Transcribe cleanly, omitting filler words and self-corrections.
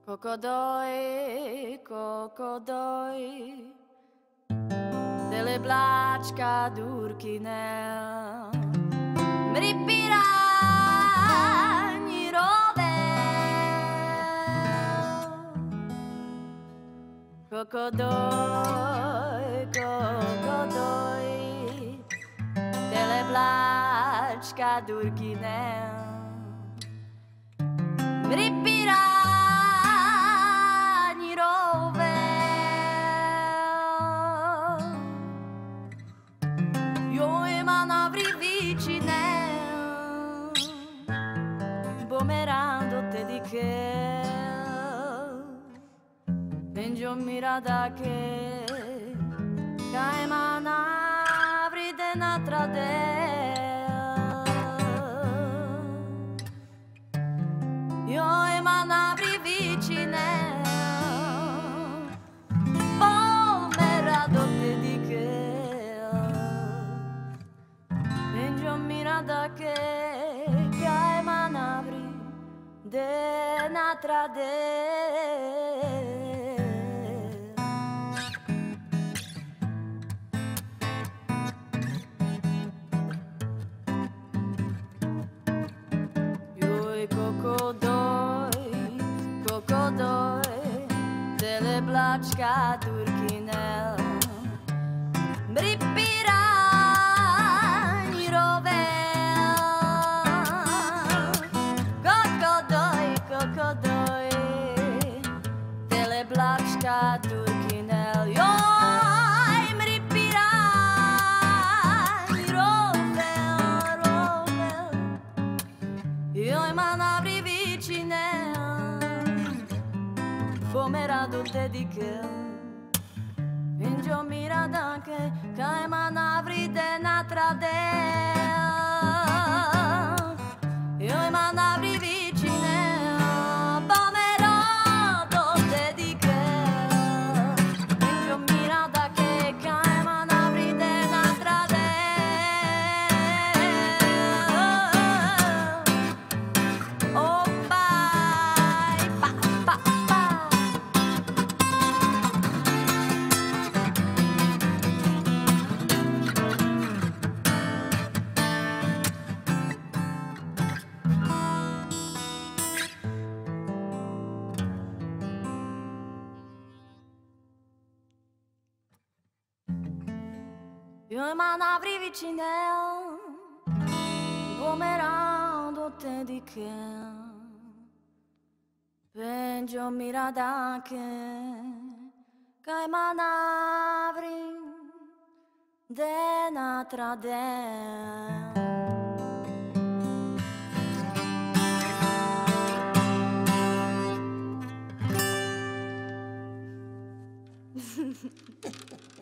Cocodoi, cocodoi, delle placca d'urchinel, mi ripiragni rovel. Cocodoi, cocodoi, delle placca d'urchinel, mi ripiragni pomerando-te di che Vengo mirada che manavri de natradel Io e manavri vicine pomerando-te di che Vengo mirada che manavri de natradel Io e cocodoi, cocodoi delle placca d'urchinel Bripiragni rovel Cocodoi delle placca d'urchinel Oi, mi ripiragni rovel, rovel Io e manavri vicine pomerado te di che Injo mirada che manavri de natradel Io e manavri vicine pomerado te di che Injo mirada che manavri de natradel Oh bye, pa, pa, pa Io e manavri vicine pomerando te di che Peggio mirada che manavri de natradel